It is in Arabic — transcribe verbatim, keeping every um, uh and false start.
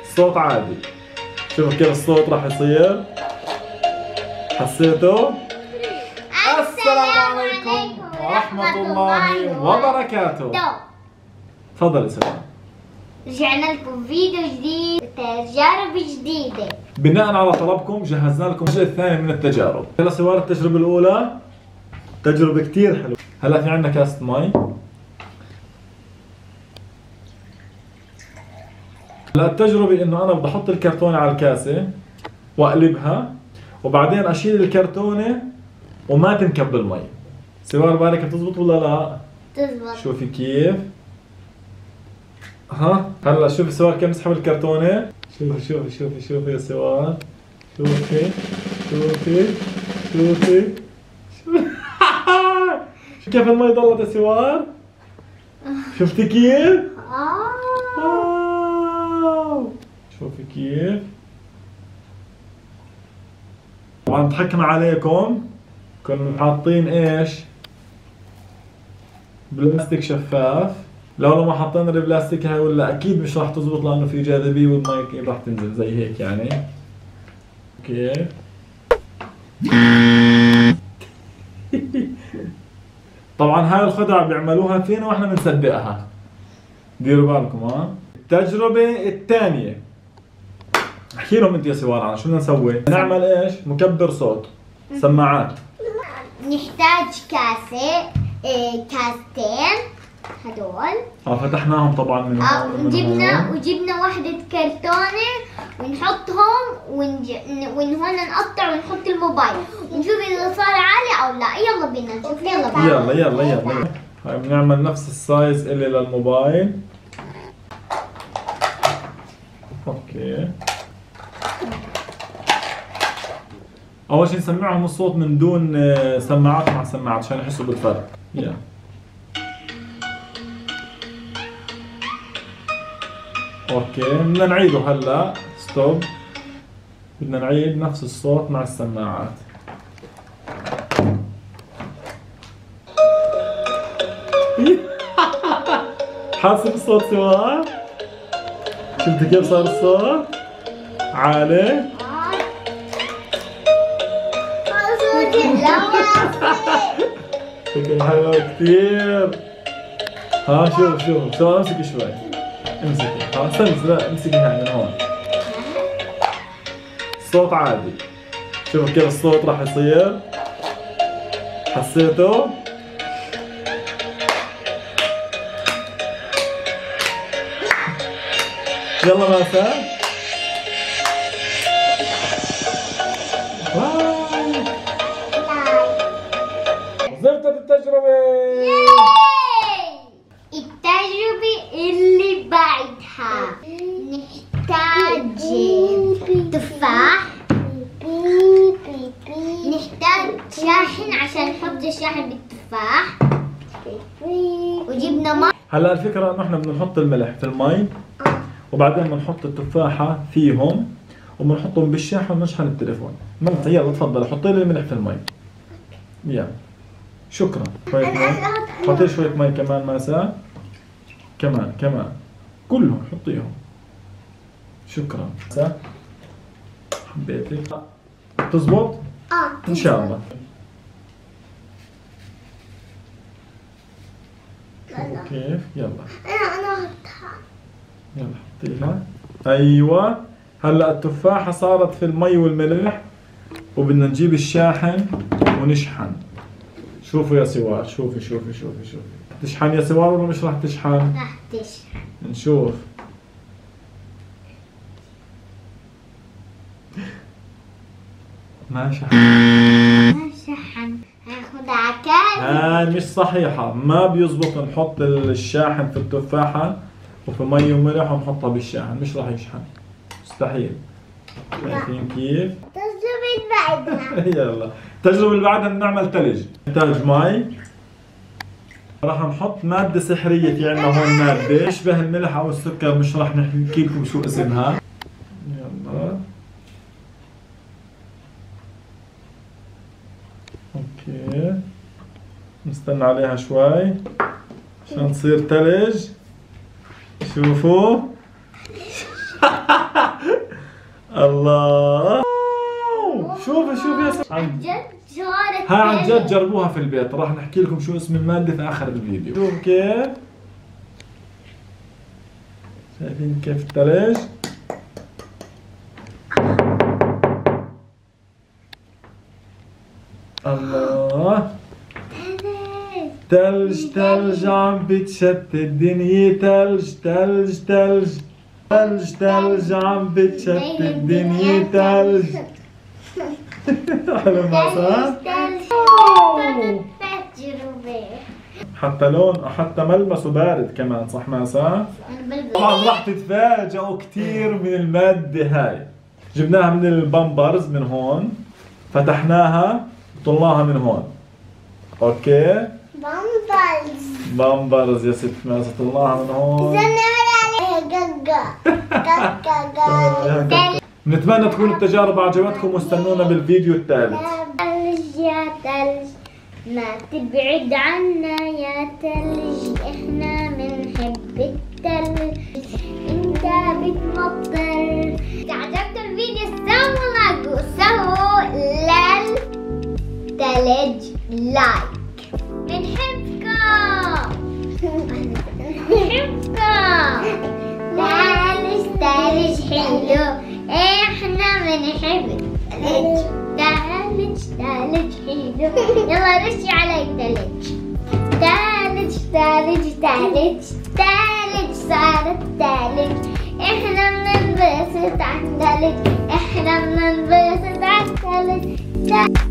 صوت عادي. شوفوا كيف الصوت راح يصير. حسيتوا؟ السلام عليكم ورحمة الله وبركاته. تفضلي سلام. رجعنا لكم فيديو جديد وتجارب جديدة. بناء على طلبكم جهزنا لكم الجزء الثاني من التجارب. هلا سوار التجربة الأولى تجربة كثير حلوة. هلا في عندنا كاسة مي. هلا التجربة إنه أنا بدي أحط الكرتونة على الكاسة وأقلبها وبعدين أشيل الكرتونة وما تنكب المي. سوار بالك بتزبط ولا لا؟ تزبط. شوفي كيف. ها هلا شوفي سوار كيف نسحب الكرتونة. شوفي شوفي شوفي شوفي يا سوار. شوفي شوفي شوفي شوفي كيف المي ضلت يا سوار؟ شفتي كيف؟ آه. شوفي كيف. طبعا ضحكنا عليكم، كنا حاطين ايش؟ بلاستيك شفاف. لو لو ما حطينا البلاستيك هاي ولا اكيد مش راح تزبط لانه في جاذبيه والمي اكيد راح تنزل زي هيك يعني. اوكي. طبعا هاي الخدعه بيعملوها فينا واحنا بنصدقها. ديروا بالكم. ها التجربه الثانيه. احكي لهم انت يا سوار عن شو بدنا نسوي؟ نعمل ايش؟ مكبر صوت، سماعات. نحتاج كاسة، إيه كاستين هدول. اه فتحناهم طبعا من اه هون وجبنا وجبنا وحدة كرتونة ونحطهم ونج... ون هون نقطع ونحط الموبايل ونشوف اذا صار عالي او لا. يلا بينا نشوف. يلا بينا. يلا يلا يلا. هاي بنعمل نفس السايز اللي للموبايل. اوكي. اول شيء نسمعهم الصوت من دون سماعات مع سماعات عشان يحسوا بالفرق. يلا. اوكي بدنا نعيده هلا. ستوب. بدنا نعيد نفس الصوت مع السماعات. حاسب الصوت سوا؟ شفتي كيف صار الصوت؟ عالي؟ شكل حلو كثير. ها شوف شوف شو امسكي شوي. امسكي. ها استني لا امسكي هاي من هون. الصوت عادي. شوف كيف الصوت راح يصير. حسيتوا؟ يلا ماسة. زبطت التجربة. التجربة اللي بعدها نحتاج تفاح. نحتاج شاحن عشان نحط الشاحن بالتفاح. وجبنا ماء. هلا الفكرة انه احنا بدنا نحط الملح في المي وبعدين بنحط التفاحة فيهم وبنحطهم بالشاحن ونشحن التليفون. ممتاز. يلا تفضل حطي لي الملح في المي. يلا. شكرا. شوية مي. حطي شوية مي كمان ماسة. كمان كمان. كلهم حطيهم. شكرا. ماسة. حبيتك. تزبط؟ اه ان شاء الله. شوفوا كيف. يلا. انا انا احطها. يلا حطيها. ايوه. هلا التفاحة صارت في المي والملح وبدنا نجيب الشاحن ونشحن. شوفوا يا سوار. شوفي شوفي شوفي شوفي. تشحن يا سوار ولا مش راح تشحن؟ راح تشحن. نشوف. ما شحن. ما شحن. هاخد عكاز. هاي مش صحيحة. ما بيزبط نحط الشاحن في التفاحة وفي مي وملح ونحطها بالشاحن. مش راح يشحن. مستحيل. شايفين كيف؟ التجربة بعدها. يلا. التجربة اللي بعدها بنعمل ثلج. نحتاج مي. راح نحط مادة سحرية. في عندنا هون مادة تشبه الملح أو السكر. مش راح نحكي لكم شو اسمها. يلا. اوكي. نستنى عليها شوي عشان تصير ثلج. شوفوا. الله. شوفي شوفي يا سلام. عن جد صارت ها عن جد ثلج. جربوها في البيت، راح نحكي لكم شو اسم المادة في آخر الفيديو. شوف كيف، شايفين كيف الثلج؟ الله. تلج تلج عم بتشتت الدنيا، تلج تلج تلج تلج تلج عم بتشتت الدنيا، تلج. حلو ما صار؟ تجربة. حتى لون حتى ملمسه بارد كمان، صح ما صار؟ طبعا راح تتفاجئوا كثير من المادة هاي. جبناها من البامبرز من هون، فتحناها طلناها من هون. اوكي؟ بامبرز. بامبرز يا ست ماسة، طلناها من هون. نتمنى تكون التجارب عجبتكم واستنونا بالفيديو الثالث. تلج يا تلج ما تبعد عنا يا تلج، احنا بنحب التلج، انت بتمطر. اذا عجبكم الفيديو سووا لايك وسووا للتلج لايك. بنحبكم بنحبكم. تلج تلج حلو، احنا بنحب التلج. تلج تلج حلو، يلا رشي علي التلج. تلج تلج تلج تلج صارت تلج، احنا بننبسط على التلج، احنا بننبسط على التلج.